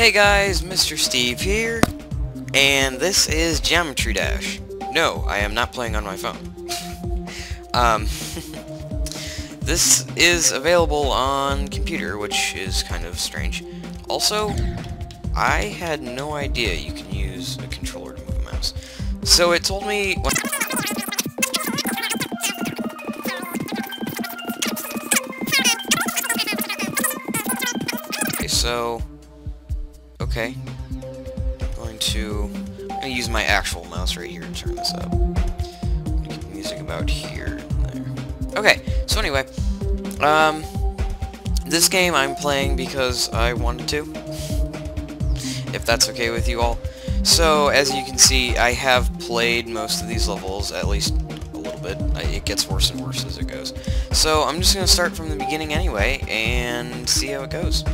Hey guys, Mr. Steve here, and this is Geometry Dash. No, I am not playing on my phone. This is available on computer, which is kind of strange. Also, I had no idea you can use a controller to move a mouse. So it told me... Okay, I'm gonna use my actual mouse right here to turn this up. Keep music about here and there. Okay, so anyway, this game I'm playing because I wanted to, if that's okay with you all. So, as you can see, I have played most of these levels, at least a little bit. It gets worse and worse as it goes. So, I'm just gonna start from the beginning anyway, and see how it goes.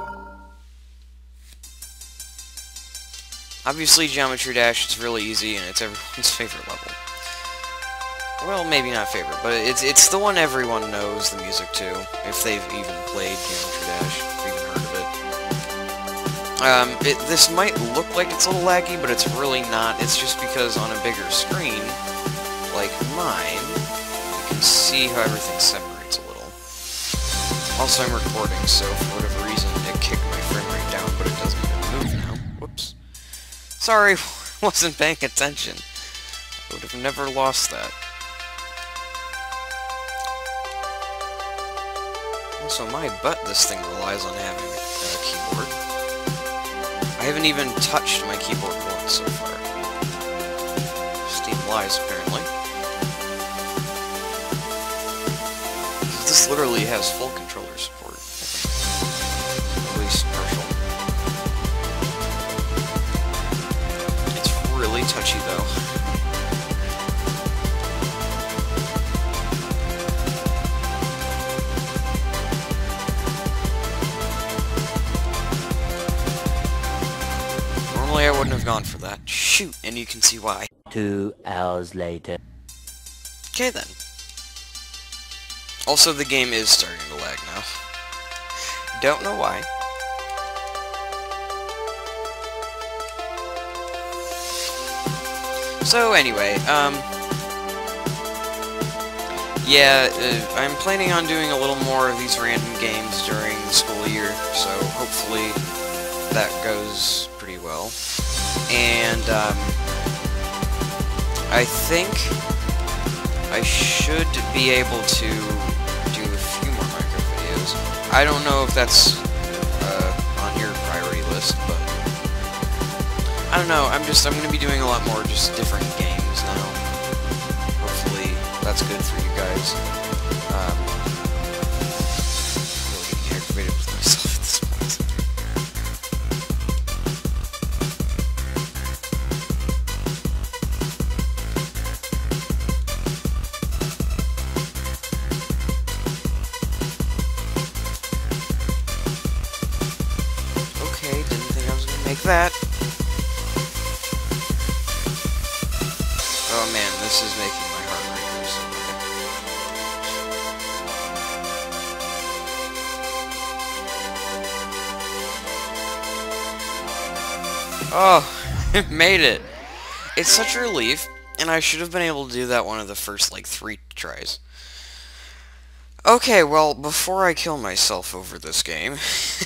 Obviously, Geometry Dash is really easy, and it's everyone's favorite level. Well, maybe not favorite, but it's the one everyone knows the music to, if they've even played Geometry Dash, or even heard of it. This might look like it's a little laggy, but it's really not. It's just because on a bigger screen, like mine, you can see how everything separates a little. Also, I'm recording, so for whatever reason, it kicked my frame rate down, but it doesn't even move now. Whoops. Sorry, wasn't paying attention. I would have never lost that. Also, my butt, this thing relies on having a keyboard. I haven't even touched my keyboard once so far. Steam lies, apparently. This literally has full controller support, I think. At least partial. Really touchy though. Normally I wouldn't have gone for that. Shoot, and you can see why. 2 hours later. Okay then. Also, the game is starting to lag now. Don't know why. So anyway, yeah, I'm planning on doing a little more of these random games during the school year, so hopefully that goes pretty well. And, I think I should be able to do a few more Minecraft videos. I don't know if that's, on your priority list, but... I don't know, I'm gonna be doing a lot more just different games now. Hopefully that's good for you guys. I'm really getting aggravated with myself at this point. Okay, didn't think I was gonna make that. Oh man, this is making my heart race. Oh, it made it. It's such a relief, and I should have been able to do that one of the first, like, 3 tries. Okay, well, before I kill myself over this game,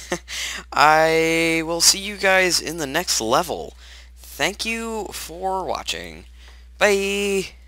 I will see you guys in the next level. Thank you for watching. Bye!